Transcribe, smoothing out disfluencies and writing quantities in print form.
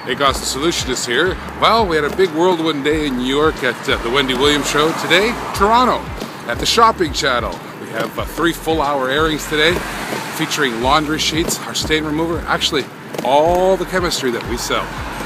Hey guys, the Solutionist here. Well, we had a big whirlwind day in New York at the Wendy Williams show. Today, Toronto at the Shopping Channel. We have 3 full-hour airings today featuring laundry sheets, our stain remover, actually all the chemistry that we sell.